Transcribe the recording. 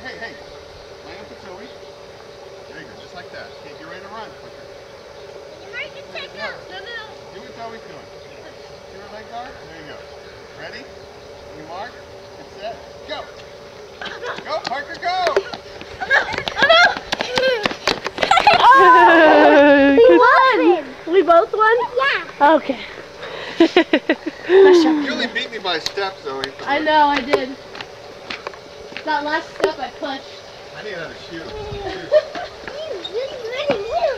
hey. Line up with Zoe. There you go, just like that. Okay, get ready to run. Quicker. No. Do what Zoe's doing. See her leg guard? There you go. Ready? You mark. Get set. Go. Go, Parker, go! We won! We both won? Yeah. Okay. You only beat me by a step, Zoe. I know, I did. That last step I pushed. I need another shoe.